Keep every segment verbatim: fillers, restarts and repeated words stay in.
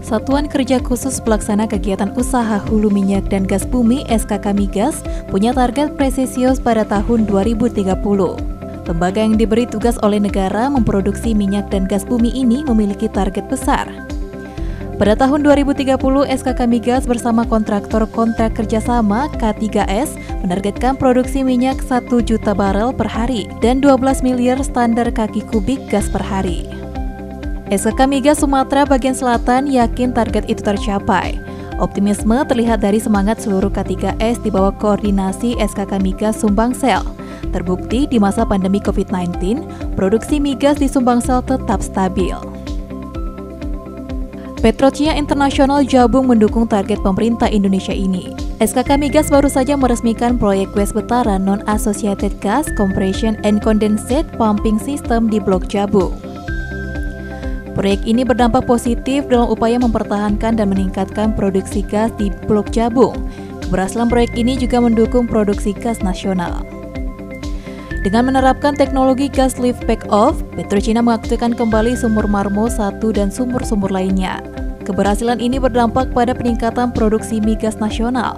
Satuan Kerja Khusus Pelaksana Kegiatan Usaha Hulu Minyak dan Gas Bumi S K K Migas punya target presisius pada tahun dua ribu tiga puluh. Lembaga yang diberi tugas oleh negara memproduksi minyak dan gas bumi ini memiliki target besar. Pada tahun dua ribu tiga puluh, S K K Migas bersama kontraktor kontrak kerjasama K tiga S menargetkan produksi minyak satu juta barel per hari dan dua belas miliar standar kaki kubik gas per hari. S K K Migas Sumatera bagian selatan yakin target itu tercapai. Optimisme terlihat dari semangat seluruh K tiga S di bawah koordinasi S K K Migas Sumbangsel. Terbukti di masa pandemi covid sembilan belas, produksi migas di Sumbangsel tetap stabil. Petrokimia Internasional Jabung mendukung target pemerintah Indonesia ini. S K K Migas baru saja meresmikan proyek West Betara Non-Associated Gas Compression and Condensate Pumping System di Blok Jabung. Proyek ini berdampak positif dalam upaya mempertahankan dan meningkatkan produksi gas di Blok Jabung. Keberhasilan proyek ini juga mendukung produksi gas nasional. Dengan menerapkan teknologi gas lift back-off, Petrokimia mengaktifkan kembali sumur Marmo satu dan sumur-sumur lainnya. Keberhasilan ini berdampak pada peningkatan produksi migas nasional.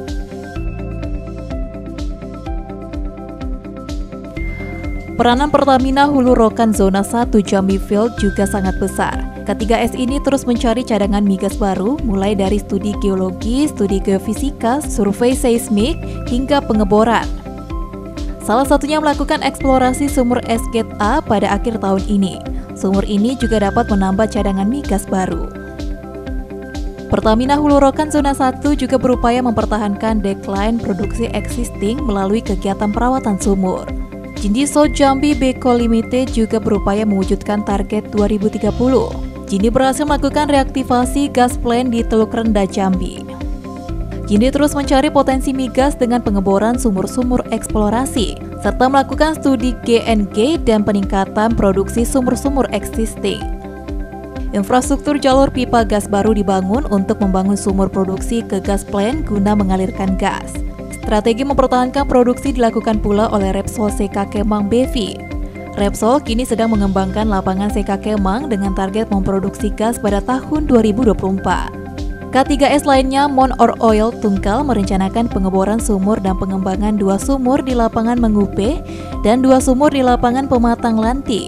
Peranan Pertamina Hulu Rokan Zona satu Jambi Field juga sangat besar. K tiga S ini terus mencari cadangan migas baru, mulai dari studi geologi, studi geofisika, survei seismik, hingga pengeboran. Salah satunya melakukan eksplorasi sumur S-Gate A pada akhir tahun ini. Sumur ini juga dapat menambah cadangan migas baru. Pertamina Hulu Rokan Zona satu juga berupaya mempertahankan decline produksi existing melalui kegiatan perawatan sumur. Jindiso Jambi Beko Limited juga berupaya mewujudkan target dua ribu tiga puluh. Jindi berhasil melakukan reaktivasi gas plant di Teluk Rendah Jambi. Jindi terus mencari potensi migas dengan pengeboran sumur-sumur eksplorasi, serta melakukan studi G N G dan peningkatan produksi sumur-sumur existing. Infrastruktur jalur pipa gas baru dibangun untuk membangun sumur produksi ke gas plant guna mengalirkan gas. Strategi mempertahankan produksi dilakukan pula oleh Repsol S K Kemang B V. Repsol kini sedang mengembangkan lapangan S K Kemang dengan target memproduksi gas pada tahun dua ribu dua puluh empat. K tiga S lainnya, Mon Or Oil Tungkal merencanakan pengeboran sumur dan pengembangan dua sumur di lapangan Mengupe dan dua sumur di lapangan Pematang Lanti.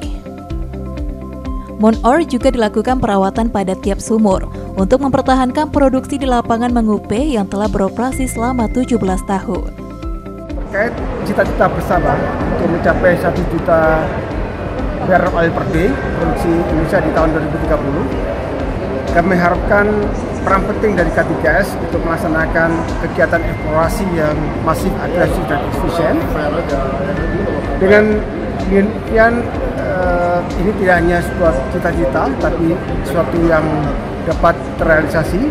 Mon Or juga dilakukan perawatan pada tiap sumur untuk mempertahankan produksi di lapangan Mengupe yang telah beroperasi selama tujuh belas tahun. Terkait cita-cita bersama untuk mencapai satu juta barrel oil per day produksi Indonesia di tahun dua ribu tiga puluh, kami harapkan peran penting dari K tiga S untuk melaksanakan kegiatan eksplorasi yang masif, agresif, dan efisien. Dengan demikian, uh, ini tidak hanya sebuah cita-cita, tapi sesuatu yang dapat terrealisasi.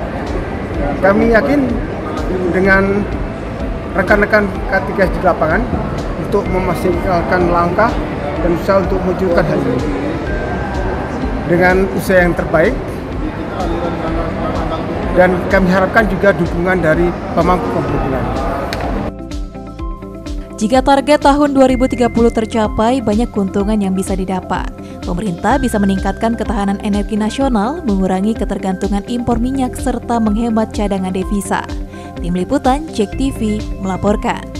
Kami yakin dengan rekan-rekan K tiga S di lapangan untuk memaksimalkan langkah dan usaha untuk mewujudkan hal ini dengan usaha yang terbaik, dan kami harapkan juga dukungan dari pemangku kepentingan. Jika target tahun dua ribu tiga puluh tercapai, banyak keuntungan yang bisa didapat. Pemerintah bisa meningkatkan ketahanan energi nasional, mengurangi ketergantungan impor minyak, serta menghemat cadangan devisa. Tim Liputan Jek T V melaporkan.